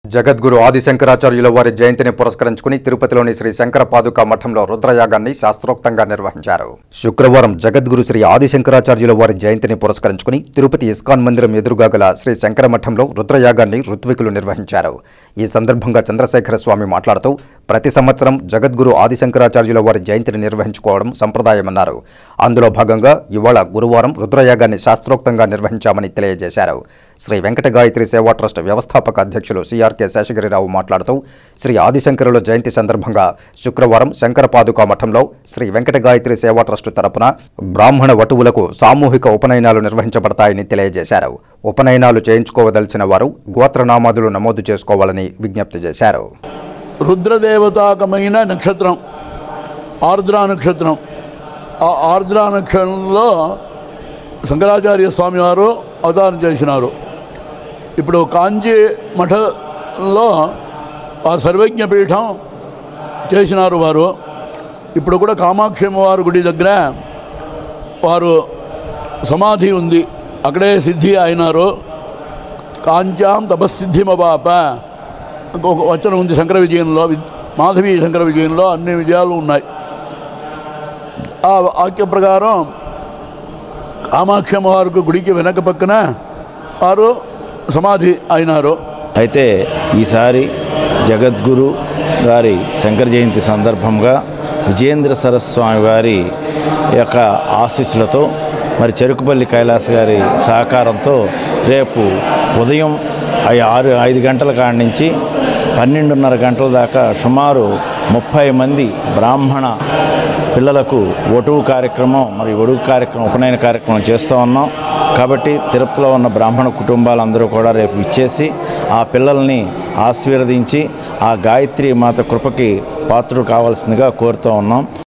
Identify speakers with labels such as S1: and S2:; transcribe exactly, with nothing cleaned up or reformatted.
S1: జగద్గురు ఆది శంకరాచార్యుల వారి జయంతిని పురస్కరించుకుని తిరుపతిలోని శ్రీ శంకర పాదుకా మఠంలో రుద్రయాగాన్ని శాస్త్రోక్తంగా నిర్వహించారు. శుక్రవారం జగద్గురు శ్రీ ఆది శంకరాచార్యుల వారి జయంతిని పురస్కరించుకుని తిరుపతి ఇస్కాన్ మందిరం ఎదురుగా గల శ్రీ శంకర మఠంలో రుద్రయాగాన్ని ఋత్వికులు నిర్వహించారు. ఈ సందర్భంగా చంద్రశేఖర స్వామి మాట్లాడుతూ ప్రతి సంవత్సరం జగద్గురు ఆది శంకరాచార్యుల వారి జయంతిని నిర్వహించుకోవడం సంప్రదాయమన్నారు. అందులో భాగంగా ఇవాళ గురువారం రుద్రయాగాన్ని శాస్త్రోక్తంగా నిర్వహించామని తెలియజేశారు. శ్రీ వెంకట గాయత్రి సేవా ట్రస్ట్ వ్యవస్థాపక అధ్యక్షులు సిఆర్కే శేషగిరిరావు మాట్లాడుతూ శ్రీ ఆదిశంకరుల జయంతి సందర్భంగా శుక్రవారం శంకర పాదుకా మఠంలో శ్రీ వెంకట గాయత్రి సేవా ట్రస్ట్ తరపున బ్రాహ్మణ వటువులకు సామూహిక ఉపనయనాలు నిర్వహించబడతాయని తెలియజేశారు. ఉపనయనాలు చేయించుకోవదలిచిన వారు గోత్రనామాదులు నమోదు చేసుకోవాలని విజ్ఞప్తి చేశారు.
S2: రుద్రదేవతాకమైన నక్షత్రం ఆర్ద్రా నక్షత్రం. ఆ ఆర్ద్రా నక్షత్రంలో శంకరాచార్య స్వామి వారు అవతారం చేసినారు. ఇప్పుడు కాంచీ మఠంలో వారు సర్వజ్ఞ పీఠం చేసినారు. వారు ఇప్పుడు కూడా కామాక్షి అమ్మవారి గుడి దగ్గర వారు సమాధి ఉంది, అక్కడే సిద్ధి అయినారు. కాంచాం తపస్సిద్ధిమపాప ఒక వచనం ఉంది శంకర విజయంలో, మాధవి శంకర విజయంలో అన్ని విజయాలు ఉన్నాయి. ఆ వాక్య ప్రకారం కామాక్షి అమ్మవారికి గుడికి వెనక పక్కన వారు సమాధి అయినారు.
S3: అయితే ఈసారి జగద్గురు గారి శంకర జయంతి సందర్భంగా విజయేంద్ర సరస్వామి వారి యొక్క ఆశీస్సులతో మరి చెరుకుపల్లి కైలాస గారి సహకారంతో రేపు ఉదయం ఆరు ఐదు గంటల కాడి నుంచి పన్నెండున్నర గంటల దాకా సుమారు ముప్పై మంది బ్రాహ్మణ పిల్లలకు వటువు కార్యక్రమం మరి ఒడుగు కార్యక్రమం ఉపనయన కార్యక్రమం చేస్తూ ఉన్నాం. కాబట్టి తిరుపతిలో ఉన్న బ్రాహ్మణ కుటుంబాలందరూ కూడా రేపు ఇచ్చేసి ఆ పిల్లల్ని ఆశీర్వదించి ఆ గాయత్రి మాత కృపకి పాత్రుడు కావాల్సిందిగా కోరుతూ ఉన్నాం.